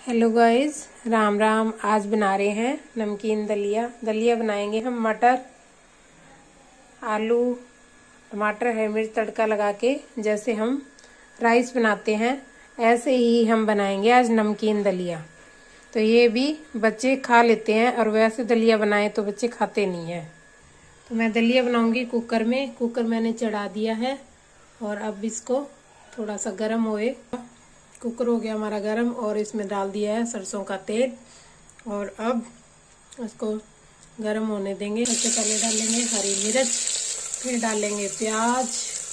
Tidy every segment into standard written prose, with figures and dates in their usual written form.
Hello guys, Ram Ram. आज बना रहे हैं नमकीन दलिया बनाएंगे हम। मटर, आलू, टमाटर, हरी मिर्च तड़का लगा के जैसे हम राइस बनाते हैं ऐसे ही हम बनाएंगे आज नमकीन दलिया। तो ये भी बच्चे खा लेते हैं, और वैसे दलिया बनाए तो बच्चे खाते नहीं हैं। तो मैं दलिया बनाऊंगी कुकर में। कुकर मैंने चढ़ा दिया है और अब इसको थोड़ा सा गर्म होए। कुकर हो गया हमारा गर्म और इसमें डाल दिया है सरसों का तेल। और अब इसको गर्म होने देंगे। सबसे पहले डालेंगे हरी मिर्च, फिर डालेंगे प्याज,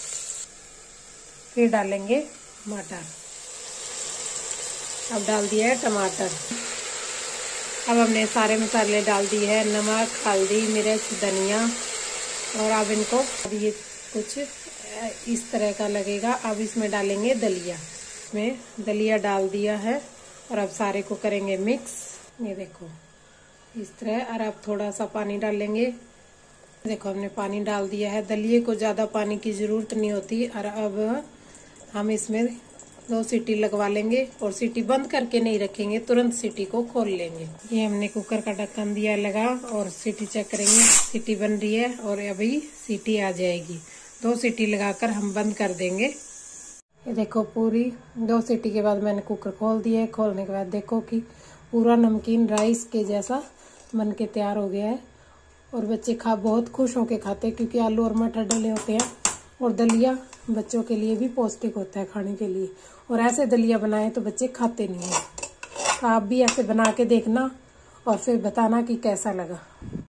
फिर डालेंगे मटर। अब डाल दिया है टमाटर। अब हमने सारे मसाले डाल दिए हैं, नमक, हल्दी, मिर्च, धनिया। और अब इनको ये कुछ इस तरह का लगेगा। अब इसमें डालेंगे दलिया। में दलिया डाल दिया है और अब सारे को करेंगे मिक्स। ये देखो इस तरह। और अब थोड़ा सा पानी डालेंगे। देखो हमने पानी डाल दिया है। दलिए को ज़्यादा पानी की ज़रूरत नहीं होती। और अब हम इसमें 2 सीटी लगवा लेंगे और सीटी बंद करके नहीं रखेंगे, तुरंत सीटी को खोल लेंगे। ये हमने कुकर का ढक्कन दिया लगा और सीटी चेक करेंगे। सीटी बन रही है और अभी सीटी आ जाएगी। 2 सीटी लगाकर हम बंद कर देंगे। ये देखो पूरी 2 सीटी के बाद मैंने कुकर खोल दिया है। खोलने के बाद देखो कि पूरा नमकीन राइस के जैसा बन के तैयार हो गया है। और बच्चे बहुत खुश होके खाते हैं, क्योंकि आलू और मटर डले होते हैं। और दलिया बच्चों के लिए भी पौष्टिक होता है खाने के लिए। और ऐसे दलिया बनाए तो बच्चे खाते नहीं हैं। आप भी ऐसे बना के देखना और फिर बताना कि कैसा लगा।